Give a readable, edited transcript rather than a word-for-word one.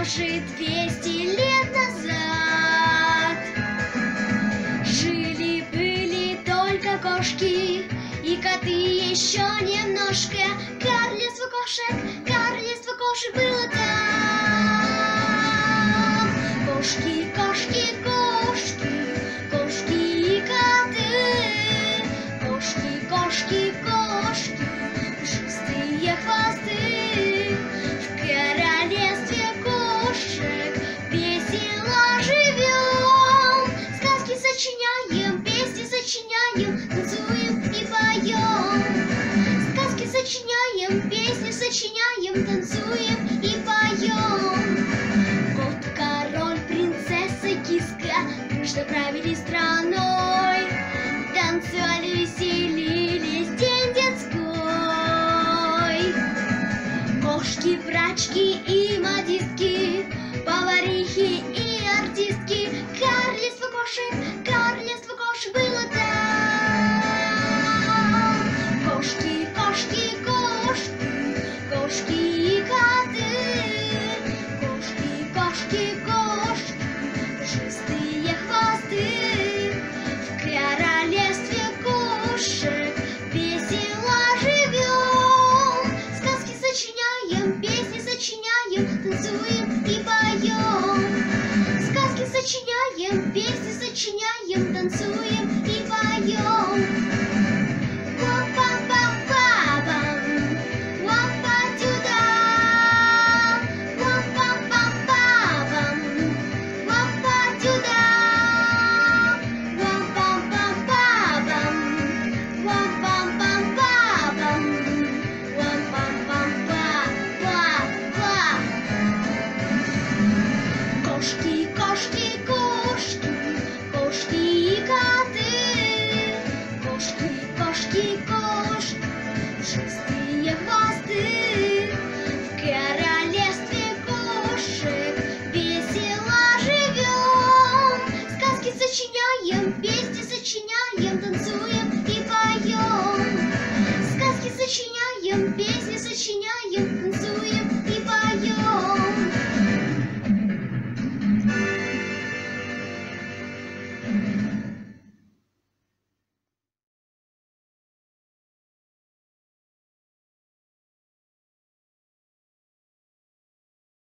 может, 200 лет назад. Жили-были только кошки и коты еще немножко. Королевство кошек было там. Кошки, кошки, кошки, кошки и коты. Кошки, кошки, кошки, пушистые хвосты. В королевстве кошек весело живем. Сказки сочиняем, песни сочиняем, танцуем и поем. Сказки сочиняем, песни сочиняем, танцуем и поем. Кот, король, принцесса, киска дружно правили страной. Танцевали, веселились, день детской. Кошки, прачки и модистки, поварихи и артистки. Королевство кошек было там. Кошки, кошки, кошки, кошки и коты. Кошки, кошки, кошки, пушистые хвосты. В королевстве кошек весело живем. Сказки сочиняем, песни сочиняем, танцуем и поем. Сказки сочиняем, песни сочиняем, танцуем и поем. Ва-па-па-па-бам, ва-па-тю-да. Ва-па-па-па-бам, ва-па-тю-да. Ва-пам-пам-па-бам, ва-пам-пам-па-бам, ва-пам-пам-па-па-па. Кошки, кошки, кошки, кошки и коты. Кошки, кошки, кошки, пушистые хвосты. В королевстве кошек весело живем. Сказки сочиняем, песни сочиняем, танцуем и поем. Сказки сочиняем, песни сочиняем, танцуем.